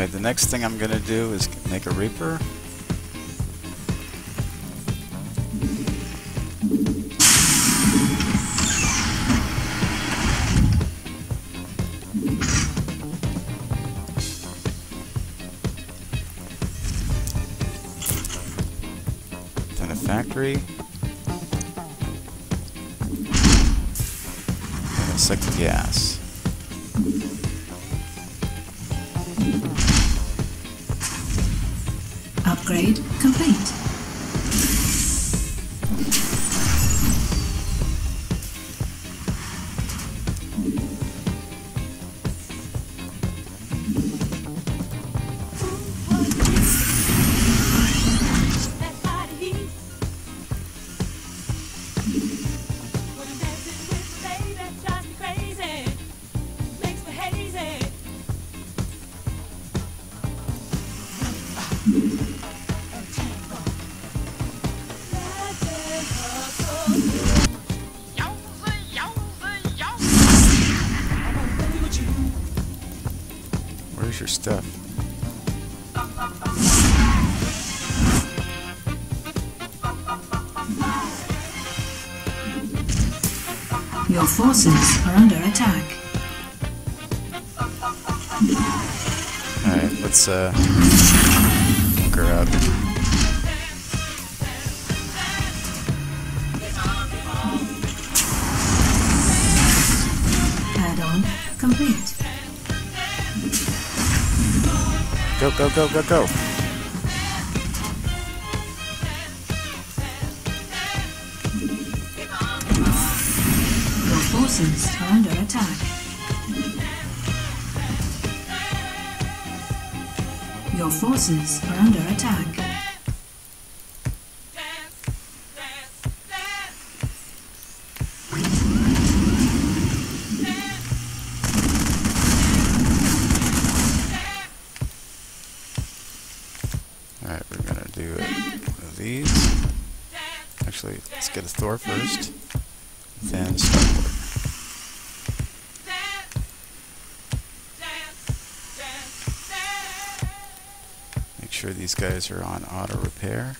Alright, the next thing I'm gonna do is make a Reaper. Then a factory. And a suck the gas. Upgrade complete. Where's your stuff? Your forces are under attack. Alright, let's look her up. Add-on complete. Go, go, go, go, go! Your forces are under attack. Your forces are under attack. Alright, we're gonna do one of these. Actually, let's get a Thor first. Then Starport. Make sure these guys are on auto repair.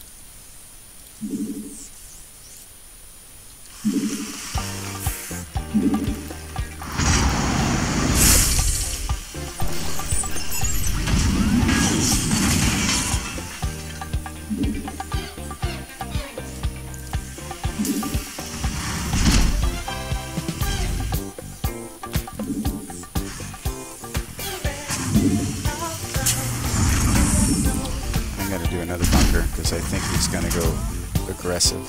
I'm gonna do another bunker because I think he's gonna go aggressive.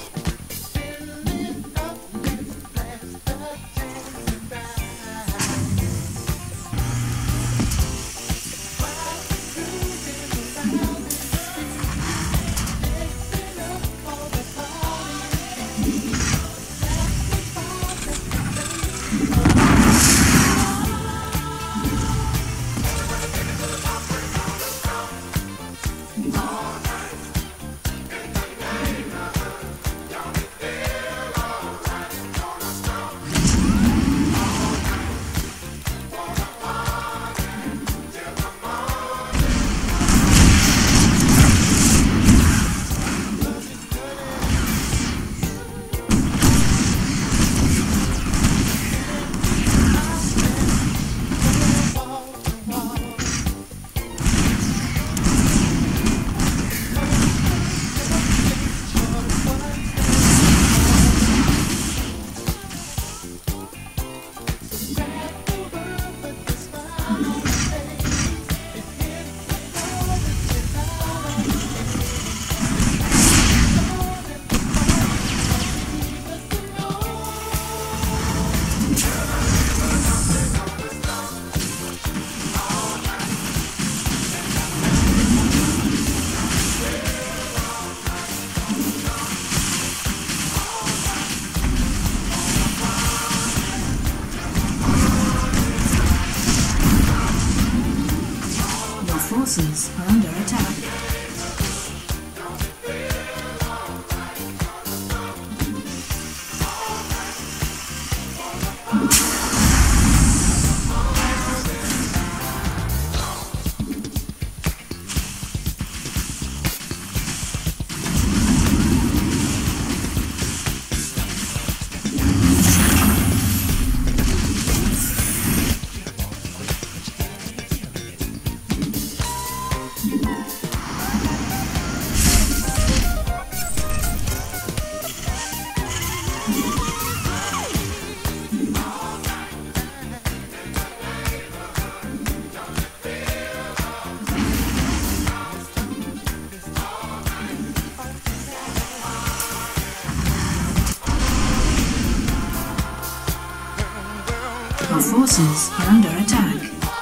forces are under attack.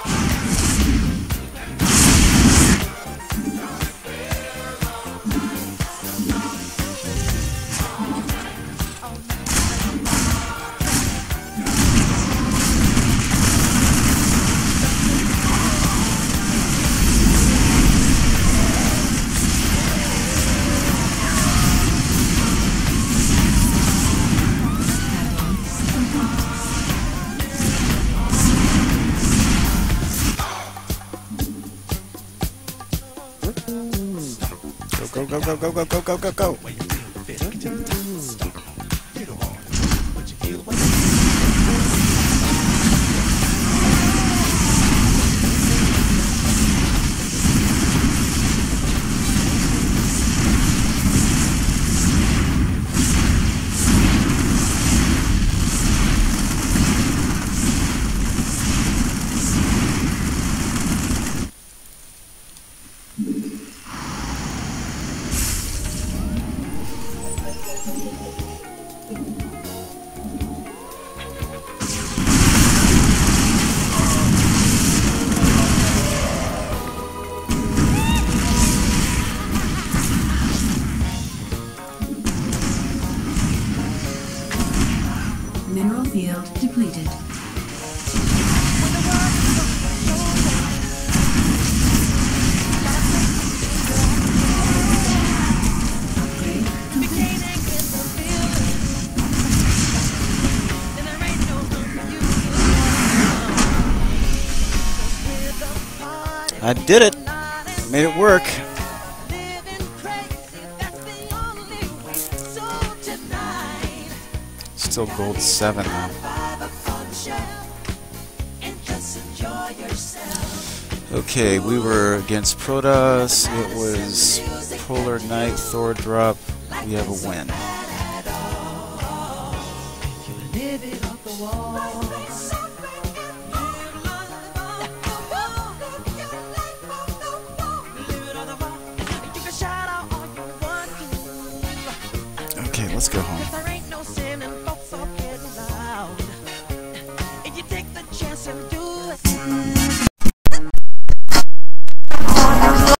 Go, go, go, go, go, go, go, go, go. Mineral field depleted. Upgrade complete. I did it. Made it work. Still gold 7 though. Okay, we were against Protoss. It was Polar Knight, Thor drop. We have a win. Okay, let's go home.